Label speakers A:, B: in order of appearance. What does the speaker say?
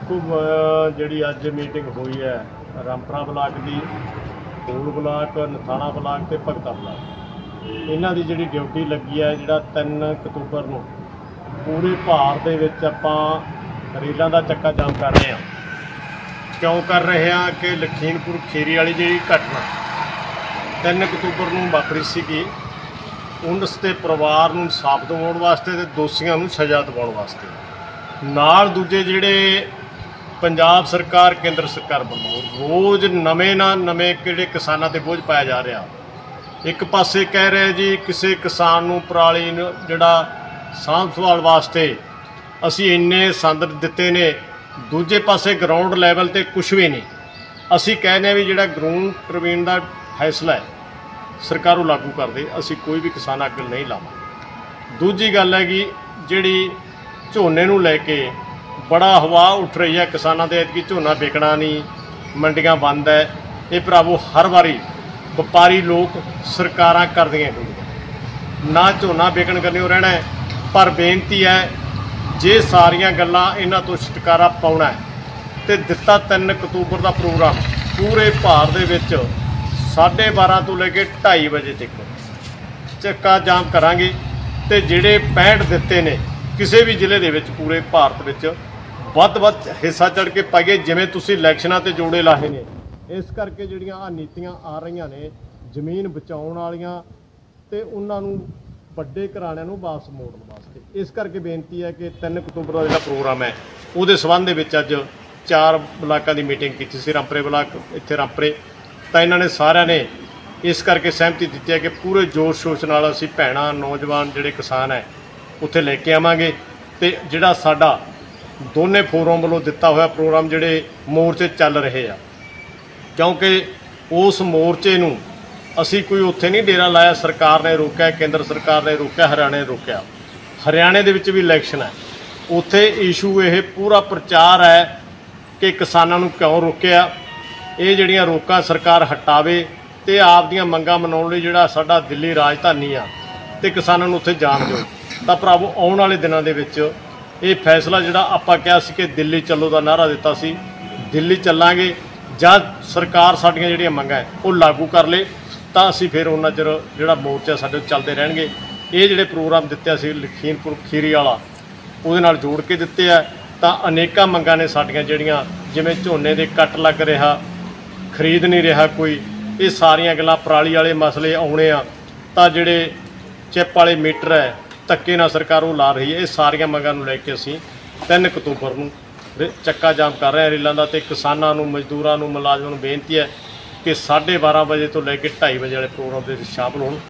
A: देखो जी अज मीटिंग हुई है रामपुरा ब्लाक की फूल ब्लाक नथाणा ब्लाक ते भगता ब्लाक इन्हां दी जिहड़ी ड्यूटी लगी है जिहड़ा 3 अक्तूबर नूं पूरे भारत दे विच आपां रेलां दा चक्का जाम कर रहे हैं। क्यों कर रहे हैं कि लखीमपुर खीरी वाली जी घटना 3 अक्तूबर नूं वापरी सीगी उस ते परिवार नूं इंसाफ दिवाउण वास्ते ते दोषियां नूं सज़ा दिवाउण वास्ते नाल दूजे जिहड़े पंजाब सरकार केंद्र सरकार वालों रोज़ नवें ना नवें किहड़े किसानां ते बोझ पाया जा रहा। एक पासे कह रहे जी किसी किसान नूं पराली जिहड़ा साਂਭ संभाल वास्ते असी इन्ने संद दिते ने, दूजे पासे ग्राउंड लैवल ते कुछ भी नहीं। असी कहने भी जिहड़ा ग्राउंड ट्रिब्यूनल दा फैसला है सरकार लागू कर दे, असी कोई भी किसान अग नहीं लावां। दूजी गल है कि जिहड़ी झोने नूं लैके बड़ा हवा उठ रही है किसानों के कि झोना विकना नहीं, मंडियां बंद है। ये भरावो हर बारी व्यापारी लोग सरकारां करदियां ना झोना विकण करनी रहना है। पर बेनती है जे सारियां गल्लां इन्हां तो छुटकारा पाउणा है तो दिता 3 अक्तूबर का प्रोग्राम पूरे भारत दे विच 12:30 तो लेके 2:30 बजे तक चक्का जाम करांगे ते जिहड़े 65 दिते ने किसी भी जिले दे विच पूरे भारत विच ਵੱਧ हिस्सा चढ़ के पाइए। जिवें तुसीं इलैक्शनां ते जोड़े लाए ने इस करके जिहड़ियां आ नीतियां आ रहीआं ने जमीन बचाउण वालीआं ते उन्हां नूं वड्डे घराणिਆਂ नूं वापस मोड़न वास्ते। इस करके बेनती है कि 3 अक्तूबर का जिहड़ा प्रोग्राम है उहदे संबंध दे विच अज 4 ब्लाकां की मीटिंग की सी। रामपुरे ब्लाक इत्थे रामपुरे तां इन्हां ने सारिਆਂ ने इस करके सहमति दी है कि पूरे जोश शोश नाल असीं भैणां नौजवान जिहड़े किसान है उत्थे लैके आवांगे ते जिहड़ा साडा दोने फोरम वालों दिता हुआ प्रोग्राम जिहड़े मोर्चे चल रहे आ, क्योंकि उस मोर्चे नूं असी कोई उत्थे नहीं डेरा लाया, सरकार ने रोकिया, केंद्र सरकार ने रोकिया, हरियाणे ने रोकिया। हरियाणे दे विच भी इलैक्शन है, उत्थे इशू ये पूरा प्रचार है कि किसानां नूं क्यों रोकिया, ये जिहड़ियां रोकां सरकार हटावे ते आप दीयां मंगां मनाउण लई जिहड़ा साडा दिल्ली राजधानी आ ते किसानां नूं उत्थे जाण दिओ। तां भरावो आउण वाले दिनां दे विच ये फैसला जिहड़ा आपां कहा सी कि दिल्ली चलो का नारा दिता सी, दिल्ली चलांगे जां सरकार साडियां जिहड़ियां मंगां है वो लागू कर ले तां असीं फिर उन्ना चिर जिहड़ा मोर्चा साडे चलदे रहणगे। ये जिहड़े प्रोग्राम दिते सी लखीमपुर खीरी वाला उहदे नाल जोड़ के दिते आ तां अनेकां मंगां ने साडियां जिहड़ियां जिवें झोने दे कट लग रहा, खरीद नहीं रहा कोई, ये सारियां गल्लां पराली वाले मसले आउणे आ तां जिहड़े चिप वाले मीटर है धक्के नाल सरकार वो ला रही है। ये सारियां मंगां नूं लैके असीं 3 अक्तूबर नूं चक्का जाम कर रहे हैं रेलां दा ते किसानां नूं मजदूरां नूं मुलाजमां नूं बेनती है कि 12:30 बजे तो लैके 2:30 बजे वाले प्रोग्राम दे शामिल होण।